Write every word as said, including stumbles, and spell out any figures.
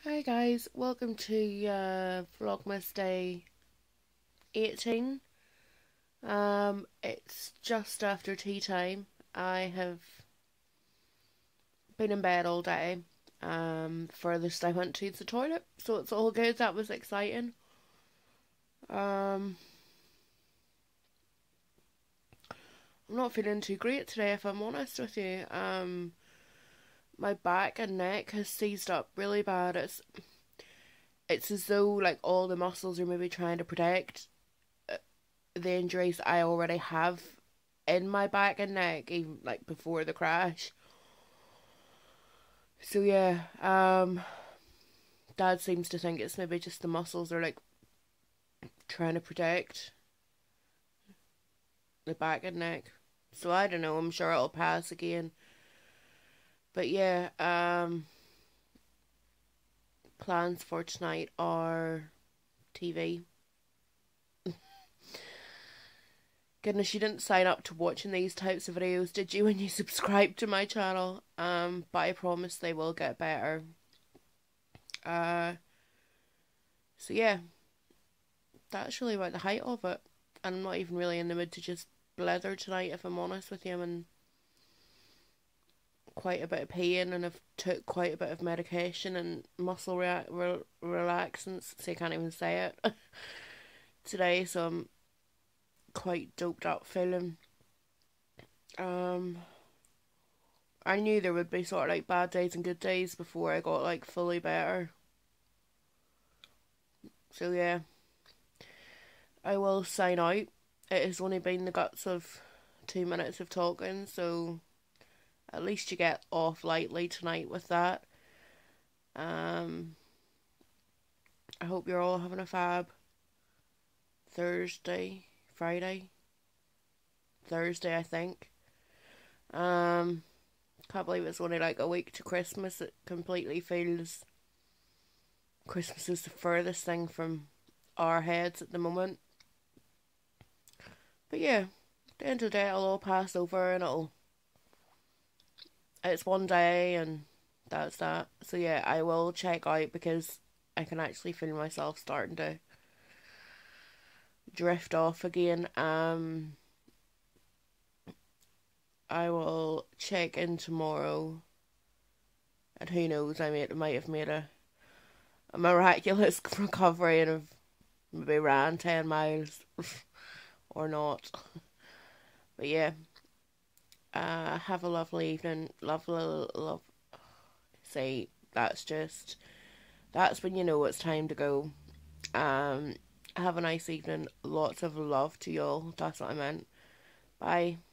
Hi guys, welcome to uh, Vlogmas Day eighteen. Um, it's just after tea time. I have been in bed all day. Um, furthest I went to is the toilet, so it's all good. That was exciting. Um, I'm not feeling too great today, if I'm honest with you. Um, my back and neck has seized up really bad. It's it's as though like all the muscles are maybe trying to protect the injuries I already have in my back and neck, even like before the crash. So yeah, um, Dad seems to think it's maybe just the muscles are like trying to protect the back and neck. So I don't know. I'm sure it'll pass again. But yeah, um, plans for tonight are T V. Goodness, you didn't sign up to watching these types of videos, did you, when you subscribed to my channel? Um, but I promise they will get better. Uh, so yeah, that's really about the height of it. And I'm not even really in the mood to just blether tonight, if I'm honest with you. I'm in quite a bit of pain and I've took quite a bit of medication and muscle rea- re- relaxants, so I can't even say it, today, so I'm quite doped up feeling. Um, I knew there would be sort of like bad days and good days before I got like fully better. So yeah, I will sign out. It has only been the guts of two minutes of talking, so at least you get off lightly tonight with that. Um, I hope you're all having a fab Thursday, Friday, Thursday, I think. Um, can't believe it's only like a week to Christmas. It completely feels Christmas is the furthest thing from our heads at the moment. But yeah, at the end of the day, it'll all pass over and it'll. It's one day and that's that. So yeah, I will check out because I can actually feel myself starting to drift off again. Um, I will check in tomorrow, and who knows, I may, might have made a, a miraculous recovery and have maybe ran ten miles or not. But yeah, uh, have a lovely evening. Lovely, love. See, that's just, that's when you know it's time to go. Um, have a nice evening. Lots of love to y'all. That's what I meant. Bye.